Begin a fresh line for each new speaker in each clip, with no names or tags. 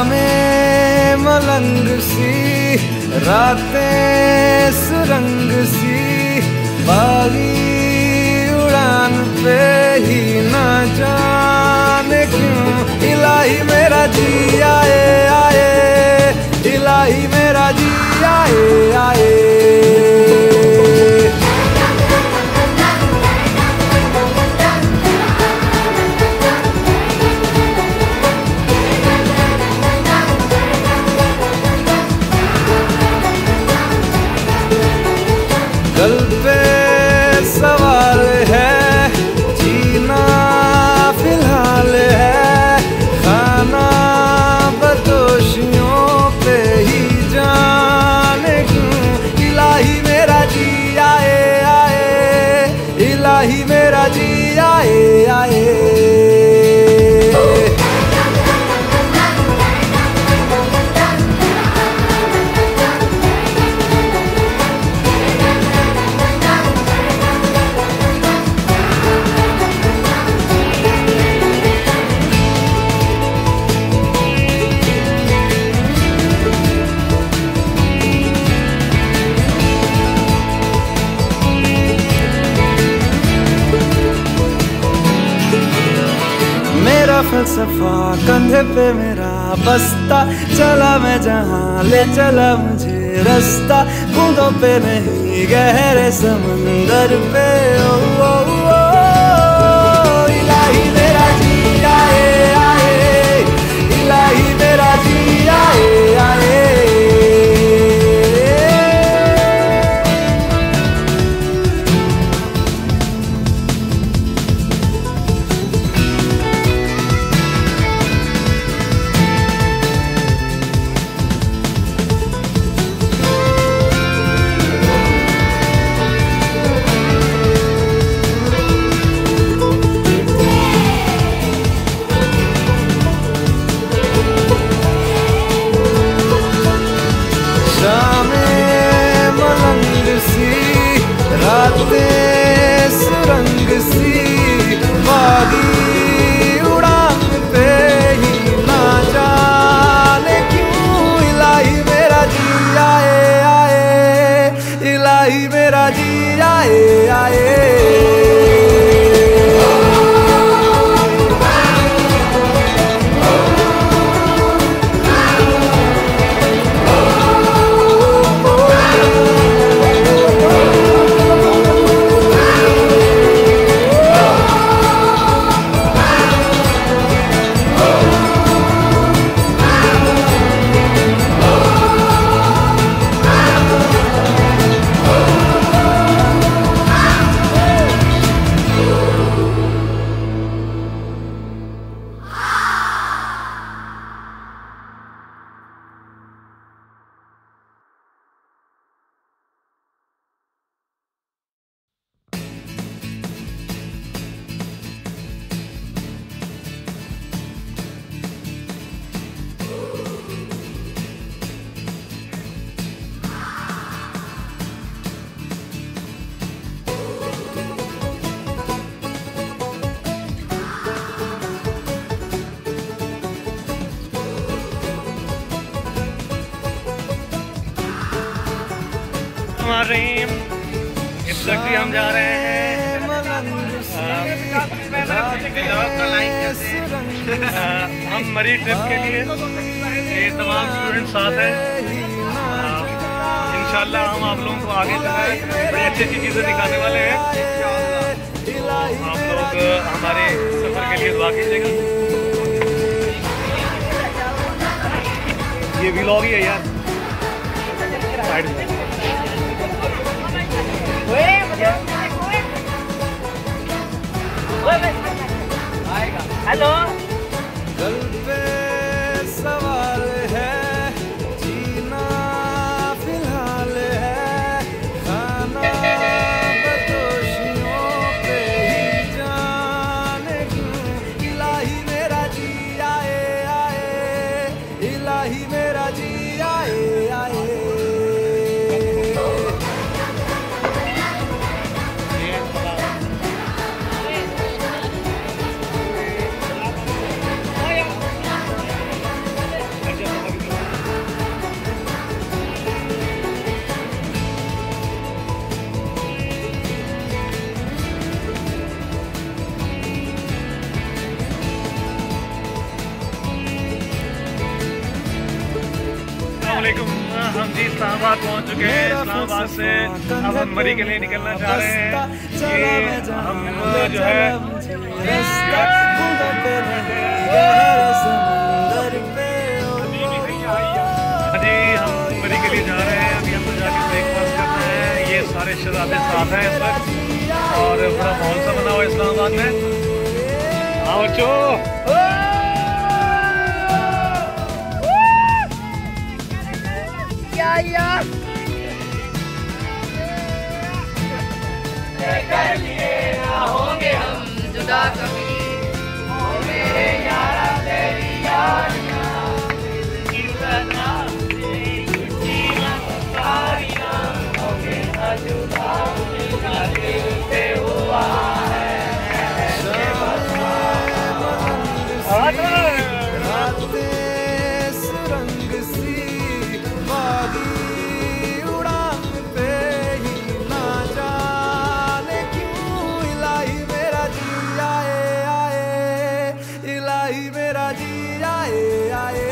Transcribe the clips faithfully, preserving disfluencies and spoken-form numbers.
शामें मलंग सी, रातें सुरंग सी, बागी उड़ान पे ही ना जाने क्यों इलाही मेरा जी आए आए, इलाही मेरा जी आए आए। कल पे सवाल है, जीना फिलहाल है, खाना बदोशियों पे ही जाने क्यों इलाही मेरा जी आए आए, इलाही मेरा जी आए आए। मेरा फलसफा कंधे पे मेरा बस्ता, चला मैं जहाँ ले चला मुझे रास्ता, बूंदों पे नहीं गहरे समंदर पे। ओ, ओ, ओ, ओ, इलाही मेरा जी आए आए, इलाही मेरा जी आए आए। रातें सुरंग सी, बागी उड़ान पे ही ना जाने क्यों इलाही मेरा जी आए आए, इलाही मेरा जी आए आए।
रहीम इस वक्त हम जा रहे हैं हम मरी ट्रिप के लिए। ये तमाम स्टूडेंट साथ हैं। इंशाल्लाह हम आप लोगों को आगे जो है बड़ी अच्छी अच्छी चीज़ें दिखाने वाले हैं। आप लोग हमारे सफ़र के लिए दुआ कीजिएगा। ये व्लॉग ही है यार। साइड में
हेलो। कल पे सवाल है, जीना फिलहाल है, खाना बदोशियों पे ही जाने क्यों इलाही मेरा जी आए आए, इलाही मेरा जी आए आए।
अस्सलामुअलैकुम। हम जी इस्लामाबाद पहुंच चुके हैं। इस्लामाबाद से अब हम मरी के लिए निकलना चाह रहे हैं। ये हम जो है जी हम मरी के लिए जा रहे हैं। अभी हम जाके ब्रेकफास्ट करना है। ये सारे शहजादे साथ हैं इस वक्त और बड़ा माहौल सा बना हुआ है इस्लामाबाद में। आओ बच्चों,
होंगे हम जुदा कभी, ओ मेरे यारा तेरी यारियां, इतना जीवन सारियां, होंगे ना जुदा मेरा दिल से हुआ है।
सुरंग सी बागी उड़ान पे ही ना जाने क्यों इलाही मेरा जी आए आए, इलाही मेरा जी आए आए।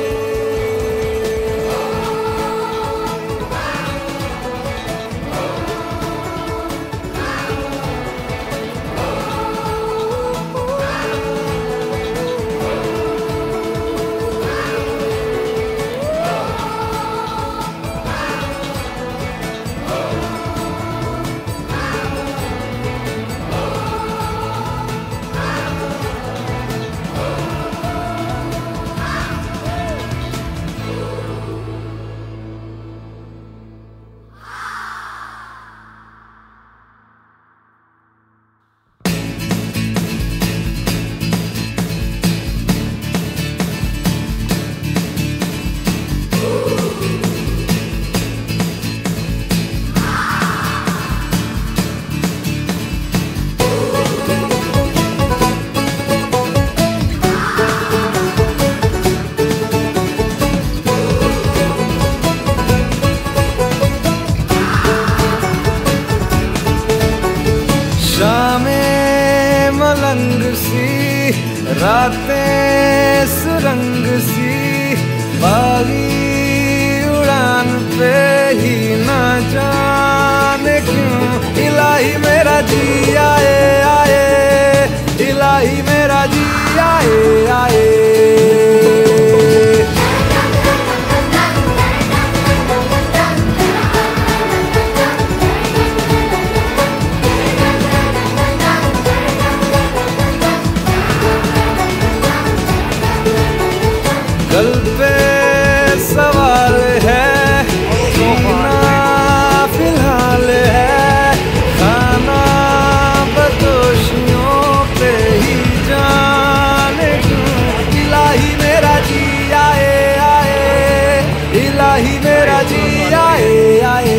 शामें मलंग सी रातें सुरंग सी बागी उड़ान पे ही ना जाने क्यों इलाही मेरा जी आए आए, इलाही मेरा जी आए आए। कल पे सवाल है, जीना फिलहाल है, खाना बदोशियों पे ही जाने क्यों इलाही मेरा जी आए आए, इलाही मेरा जी आए आए।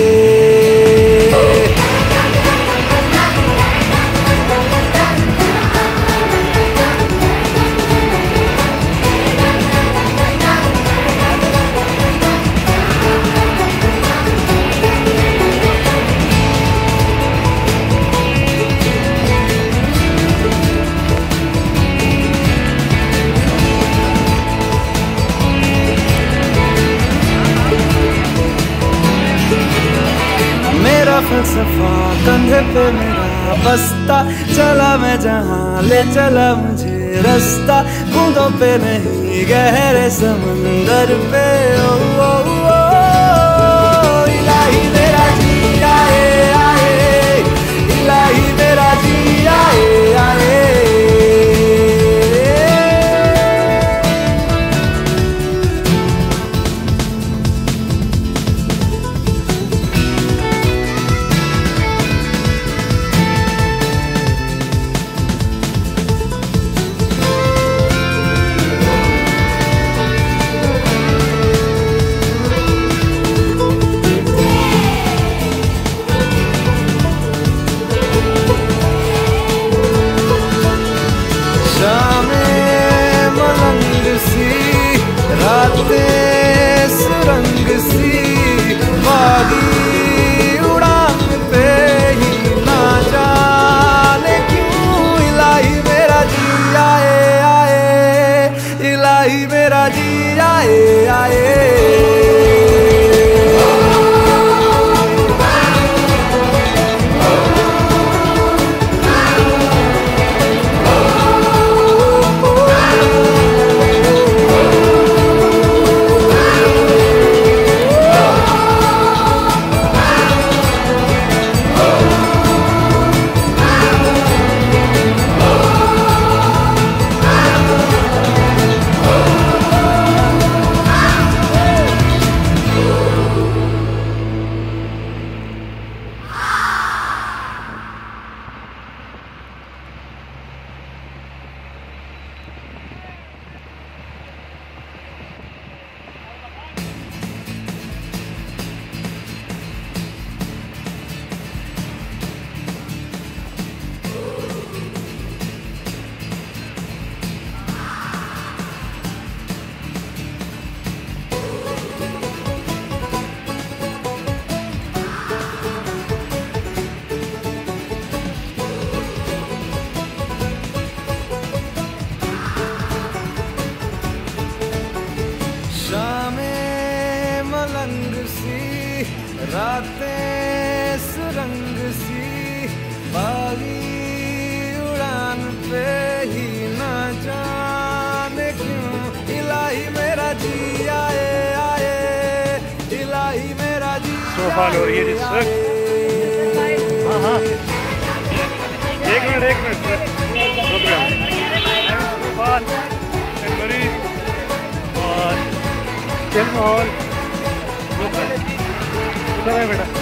मेरा फलसफा कंधे पे मेरा बस्ता, चला मैं जहाँ ले चला मुझे रास्ता, बूंदों पे नहीं गहरे समंदर पे। ओ, ओ, ओ, इलाही मेरा जी आए आए, इलाही मेरा जी आए आए। रातें सुरंग सी बागी उड़ान पे ही ना जाने क्यों इलाही मेरा जी आए आए, इलाही मेरा जी आए आए। रातें सुरंग सी बागी उड़ान पे ही ना जाने क्यों इलाही मेरा जी आए आए इलाही मेरा जी
स्नोफॉल हो रही है जिस वक्त। हाँ हाँ एक मिनट एक मिनट रुक गया स्नोफॉल मरी और चिल माहौल उधर है बेटा।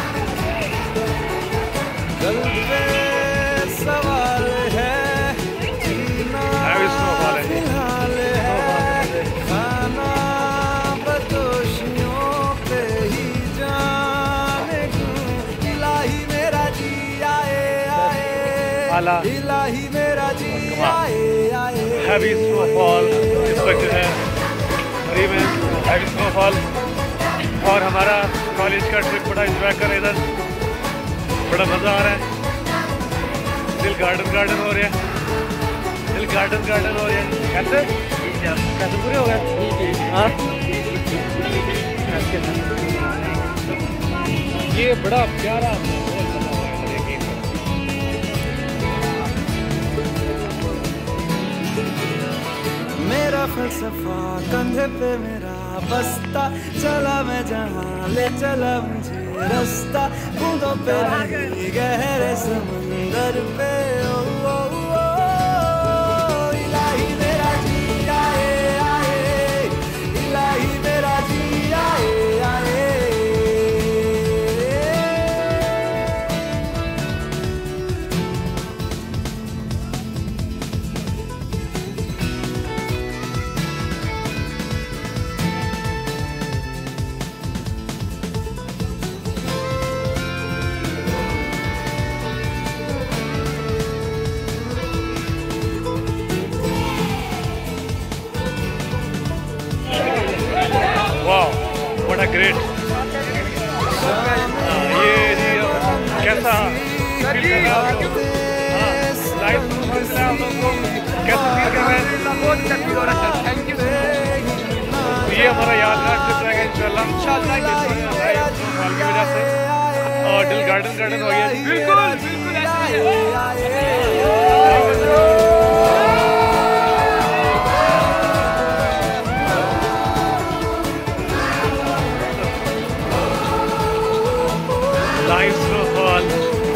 दिल पे सवाल है जीना फिलहाल है खाना बदोशियों पे ही जाने क्यों इलाही मेरा जी आए आए इलाही मेरा जी आए आए।
हैवी स्नोफॉल इस वक्त है मरी में हैवी स्नोफॉल और हमारा कॉलेज का ट्रिप बड़ा एंजॉय कर रहे इधर बड़ा मज़ा आ रहा है। दिल गार्डन गार्डन हो रहा है दिल गार्डन गार्डन हो रहा है। कैसे कैसे पूरे हो गए हाँ ये बड़ा प्यारा माहौल बना हुआ है देखिए।
मेरा फलसफा कंधे पे मेरा बस्ता चला मैं जहाँ ले चला मुझे रास्ता बूंदों पे नहीं गहरे समंदर पे ओ, ओ, ओ, इलाही मेरा जी आए आए इलाही मेरा जी आए आए।
वाह बड़ा ग्रेट ये कैसा लाइव आप लोगों को कैसा फील कर रहे हैं।
थैंक यू
ये हमारा यादगार ट्रिप रहेगा इंशाल्लाह इंशाल्लाह की वजह से और दिल गार्डन गार्डन हो गया
बिल्कुल बिल्कुल
लाइव स्नोफॉल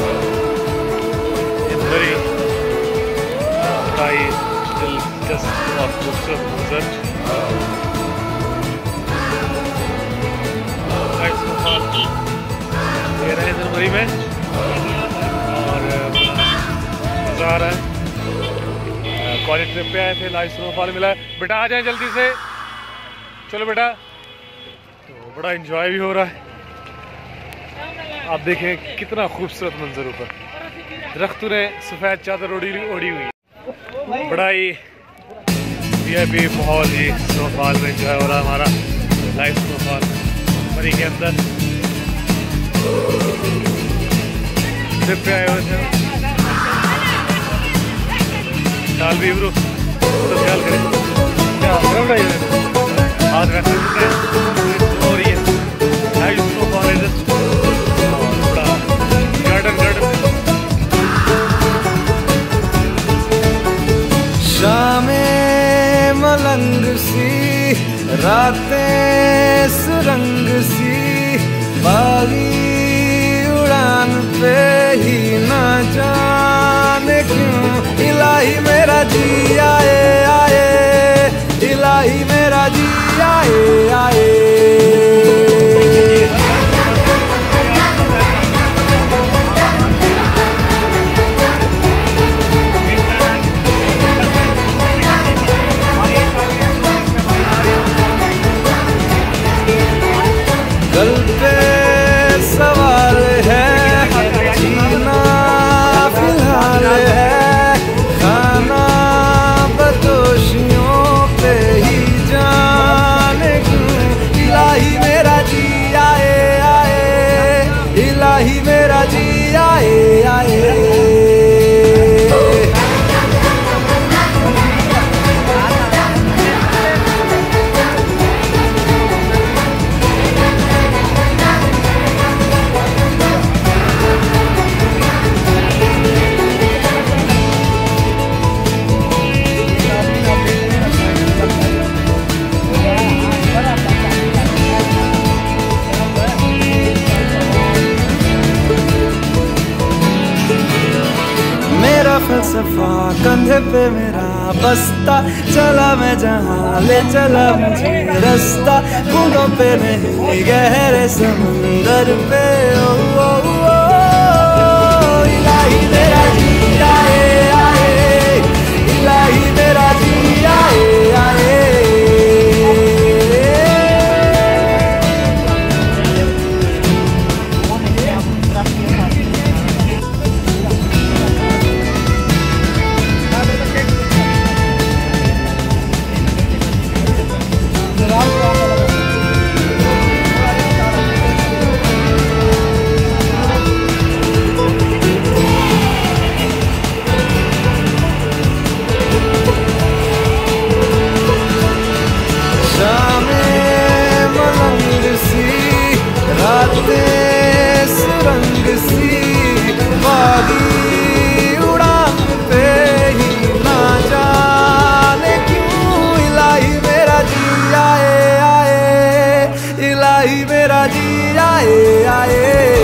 इन मरी भाई दिलचस्प और खूबसूरत मंजर। लाइव स्नोफॉल ये रहे इधर मरी में और मज़ा आ रहा है। कॉलेज ट्रिप पे आए थे लाइव स्नोफॉल मिला बेटा आ जाए जल्दी से चलो बेटा तो बड़ा एंजॉय भी हो रहा है। आप देखें कितना खूबसूरत मंजर ऊपर दरख्तों ने सफ़ेद चादर ओढ़ी ओढ़ी हुई बड़ा ही वी आई पी माहौल ही स्नोफॉल में एंजॉय हो रहा है हमारा लाइव स्नोफॉल मरी के अंदर ट्रिप पे आए हुए थे डाल भी ब्रो तो ख्याल करें क्या हाथ वैसे हो रही है लाइव स्नोफॉल इधर
शामें मलंग सी रातें सुरंग सी बागी उड़ान पे ही ना जाने क्यों इलाही मेरा जी आए आए इलाही मेरा जी आए आए। दिल पे सवाल है जीना फिलहाल है खाना बदोशियों पे ही जाने क्यों इलाही मेरा जी आए आए इलाही मेरा जी आए आए। कंधे पे मेरा बस्ता, चला मैं जहाँ ले चला मुझे रास्ता, बूंदों पे नहीं गहरे समंदर पे। ओ, ओ, ओ, इलाही मेरा जी आए आए, इलाही मेरा जी आए आए। सुरंग सी बागी उड़ान पे ही ना जाने क्यों, इलाही मेरा जी आए आए, इलाही मेरा जी आए आए।